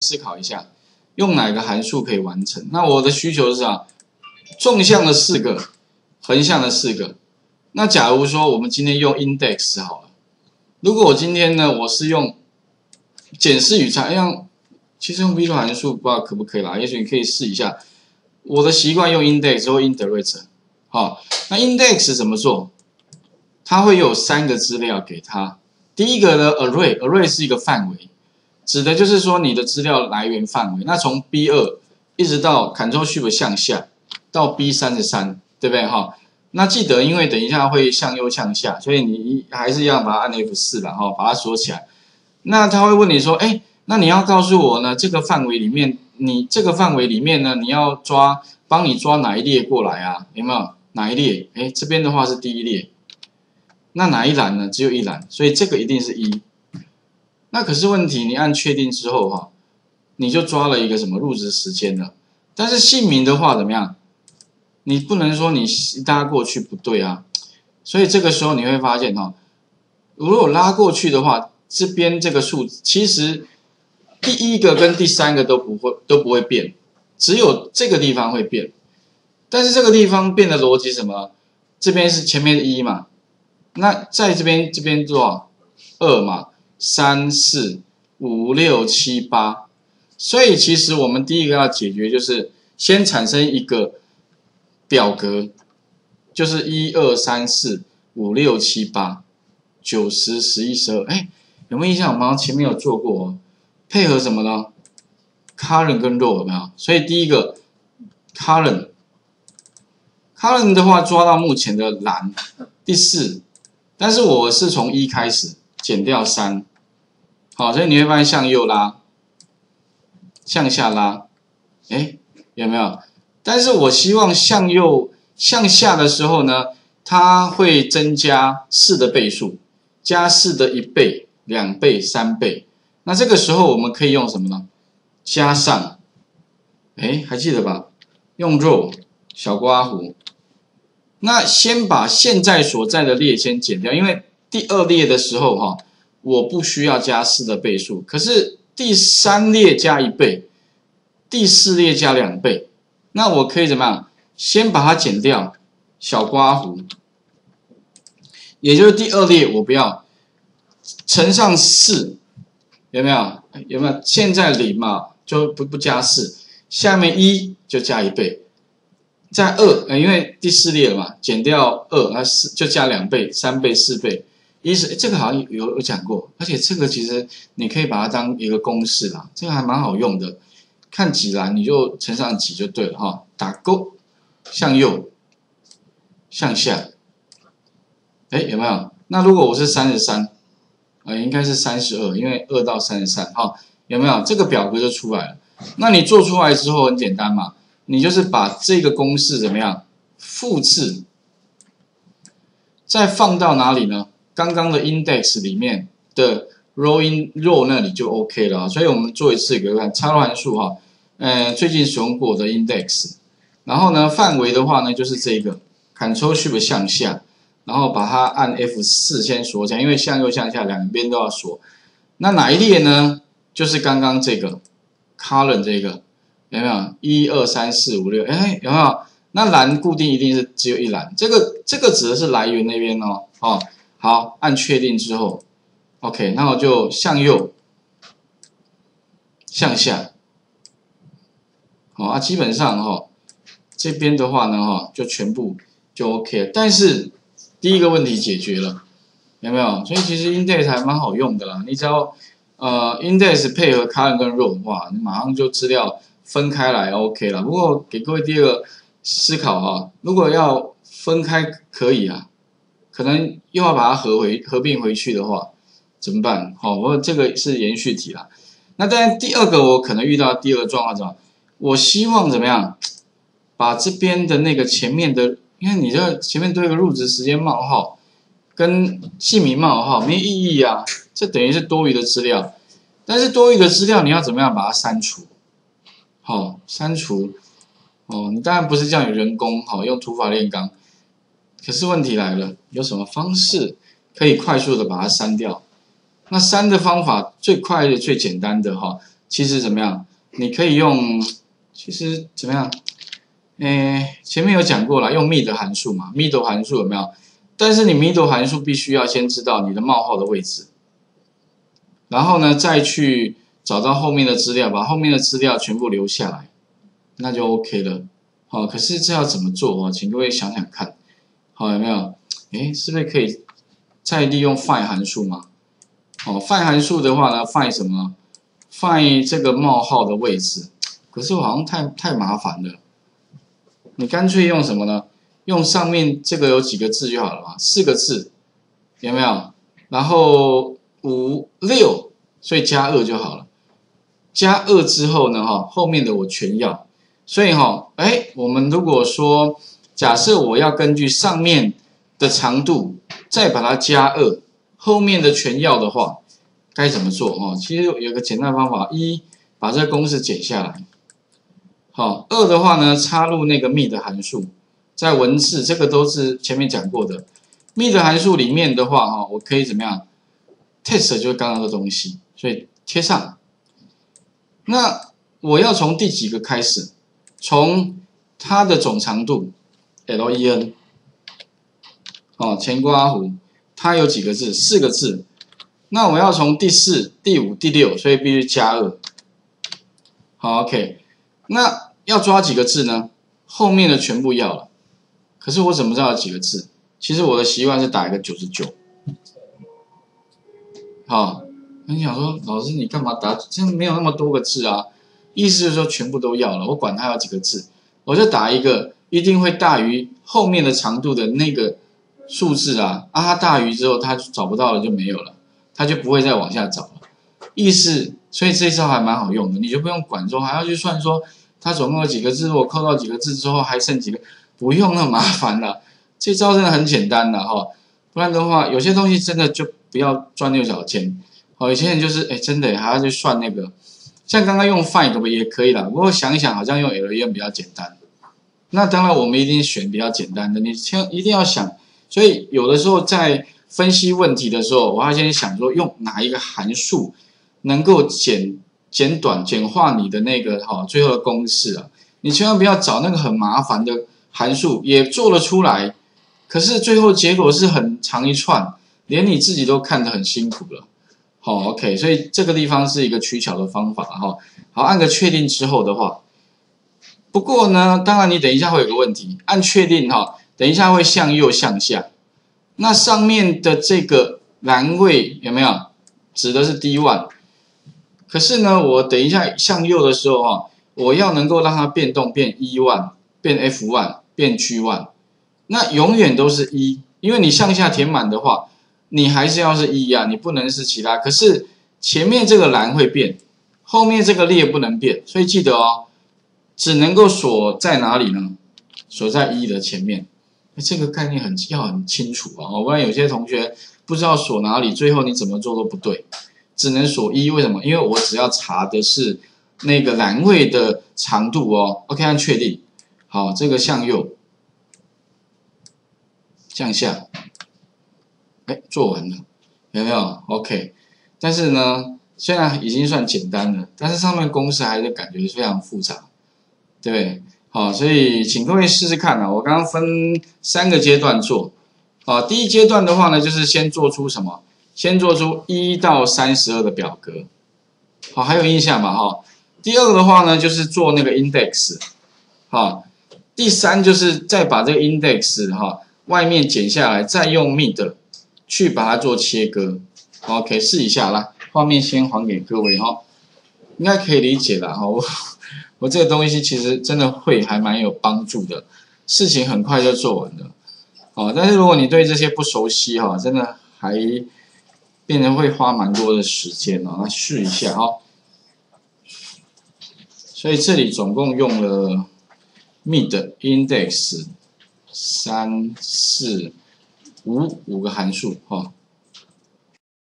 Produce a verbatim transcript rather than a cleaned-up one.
思考一下，用哪个函数可以完成？那我的需求是啊，纵向的四个，横向的四个。那假如说我们今天用 index 好了，如果我今天呢，我是用检视与查，像其实用 VLOOKUP 函数不知道可不可以啦，也许你可以试一下。我的习惯用 index 或 iterator。好，那 index 怎么做？它会有三个资料给它。第一个呢 ，array，array 是一个范围，指的就是说你的资料来源范围。那从 B 二 一直到 Ctrl Shift 向下到 B 三十三，对不对哈？那记得，因为等一下会向右向下，所以你还是要把它按 F 四 啦哈，把它锁起来。那他会问你说，哎，那你要告诉我呢，这个范围里面，你这个范围里面呢，你要抓，帮你抓哪一列过来啊？有没有哪一列？哎，这边的话是第一列。那哪一栏呢？只有一栏，所以这个一定是一。那可是问题，你按确定之后哈，你就抓了一个什么入职时间了。但是姓名的话怎么样？你不能说你拉过去不对啊。所以这个时候你会发现哈，如果拉过去的话，这边这个数其实第一个跟第三个都不会都不会变，只有这个地方会变。但是这个地方变的逻辑是什么？这边是前面一嘛。那在这边这边多少？二嘛，三四五六七八，所以其实我们第一个要解决就是先产生一个表格，就是一二三四五六七八九十十一十二，哎，有没有印象？我们前面有做过哦，配合什么呢 ？current 跟 row 有没有？所以第一个 current current 的话抓到目前的栏，第四。但是我是从一开始减掉三，好，所以你会发现向右拉，向下拉，哎，有没有？但是我希望向右向下的时候呢，它会增加四的倍数，加四的一倍、两倍、三倍。那这个时候我们可以用什么呢？加上，哎，还记得吧？用 row 小刮弧。那先把现在所在的列先减掉，因为第二列的时候哈，我不需要加四的倍数，可是第三列加一倍，第四列加两倍，那我可以怎么样？先把它减掉，小刮弧，也就是第二列我不要乘上四，有没有？有没有？现在零嘛，就不不加四，下面一就加一倍。在二，呃，因为第四列了嘛，减掉二，那四就加两倍、三倍、四倍。一是这个好像有有讲过，而且这个其实你可以把它当一个公式啦，这个还蛮好用的。看几栏你就乘上几就对了哈，打勾，向右，向下，哎，有没有？那如果我是三十三，呃，应该是三十二，因为二到三十三，哈，有没有？这个表格就出来了。那你做出来之后很简单嘛。你就是把这个公式怎么样复制，再放到哪里呢？刚刚的 index 里面的 row in row 那里就 OK 了。所以我们做一次给看插入函数哈，呃，最近使用过的 index， 然后呢范围的话呢就是这个 Ctrl Shift 向下，然后把它按 F 四 先锁起来，因为向右向下两边都要锁。那哪一列呢？就是刚刚这个 current 这个。有没有一二三四五六？哎，有没有？那栏固定一定是只有一栏，这个这个指的是来源那边哦。哦，好，按确定之后 ，OK， 那我就向右、向下，好啊，基本上哈、哦，这边的话呢哈、哦，就全部就 OK 了。但是第一个问题解决了，有没有？所以其实 index 还蛮好用的啦，你只要呃 index 配合 current 跟 row， 哇，你马上就资料。分开来 OK 了，不过给各位第二个思考哈，如果要分开可以啊，可能又要把它合回合并回去的话，怎么办？好，我这个是延续题啦。那当然第二个我可能遇到第二个状况是什么？我希望怎么样，把这边的那个前面的，因为你这前面多一个入职时间冒号跟姓名冒号没意义啊，这等于是多余的资料。但是多余的资料你要怎么样把它删除？好、哦，删除哦，你当然不是叫你人工好、哦、用土法炼钢，可是问题来了，有什么方式可以快速的把它删掉？那删的方法最快的、最简单的哈、哦， 其实怎么样？你可以用，其实怎么样？诶，前面有讲过了，用 mid 函数嘛 ，middle 函数有没有？但是你 middle 函数必须要先知道你的冒号的位置，然后呢再去找到后面的资料，把后面的资料全部留下来，那就 OK 了。好，可是这要怎么做啊？请各位想想看，好有没有？诶，是不是可以再利用 find 函数吗？哦 ，find 函数的话呢 ，find 什么 ？find 这个冒号的位置，可是我好像太太麻烦了。你干脆用什么呢？用上面这个有几个字就好了嘛，四个字，有没有？然后五六，所以加二就好了。加二之后呢，哈，后面的我全要。所以哈，哎，我们如果说假设我要根据上面的长度再把它加二，后面的全要的话，该怎么做？哦，其实有个简单的方法，一把这个公式剪下来。好，二的话呢，插入那个 mid 函数，在文字这个都是前面讲过的。mid 函数里面的话，哈，我可以怎么样 ？test 就是刚刚的东西，所以贴上。那我要从第几个开始？从它的总长度 len， 哦，前括弧，它有几个字？四个字。那我要从第四、第五、第六，所以必须加二。好 ，OK。那要抓几个字呢？后面的全部要了。可是我怎么知道有几个字？其实我的习惯是打一个九十九。好，你想说老师你干嘛打？真的没有那么多个字啊？意思是说全部都要了，我管它有几个字，我就打一个一定会大于后面的长度的那个数字啊。啊，它大于之后它找不到了就没有了，它就不会再往下找了。意思，所以这一招还蛮好用的，你就不用管说还要去算说它总共有几个字，如果扣到几个字之后还剩几个，不用那么麻烦了。这招真的很简单的哈，不然的话有些东西真的就不要钻牛角尖。好，有些人就是哎真的还要去算那个，像刚刚用 find 可不也可以啦，不过想一想好像用 len 比较简单。那当然我们一定选比较简单的，你先一定要想。所以有的时候在分析问题的时候，我要先想说用哪一个函数能够减减短简化你的那个哈、哦、最后的公式啊，你千万不要找那个很麻烦的函数，也做了出来，可是最后结果是很长一串，连你自己都看得很辛苦了。好、哦、，OK， 所以这个地方是一个取巧的方法哈、哦。好，按个确定之后的话，不过呢，当然你等一下会有个问题，按确定哈、哦，等一下会向右向下，那上面的这个栏位有没有指的是 D 一？可是呢，我等一下向右的时候哈，我要能够让它变动变 E 一，变 F 一，变 G 一，那永远都是一，因为你向下填满的话，你还是要是一啊，你不能是其他。可是前面这个栏会变，后面这个列不能变，所以记得哦，只能够锁在哪里呢？锁在一的前面。这个概念很要很清楚啊，不然有些同学不知道锁哪里，最后你怎么做都不对。只能锁一，为什么？因为我只要查的是那个栏位的长度哦。OK， 按确定。好，这个向右，向下，哎，做完了，有没有 ？OK。但是呢，虽然已经算简单了，但是上面公式还是感觉非常复杂，对不对？好，所以请各位试试看啊。我刚刚分三个阶段做。啊，第一阶段的话呢，就是先做出什么？先做出一到三十二的表格，好，还有印象嘛？哈。第二个的话呢，就是做那个 index， 好。第三就是再把这个 index 哈外面剪下来，再用 mid 去把它做切割。OK， 试一下啦，画面先还给各位哈，应该可以理解啦哈。我我这个东西其实真的会还蛮有帮助的，事情很快就做完了。哦，但是如果你对这些不熟悉哈，真的还变成会花蛮多的时间哦。那试一下哈。所以这里总共用了 mid index 三四五五个函数哈。